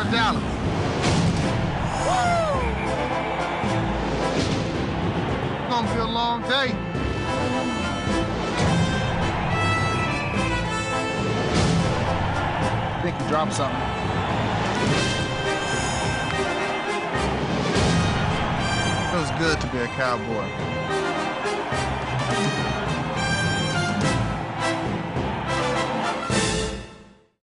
going Dallas. Woo! It's gonna be a long day. I think he dropped something. It was good to be a Cowboy.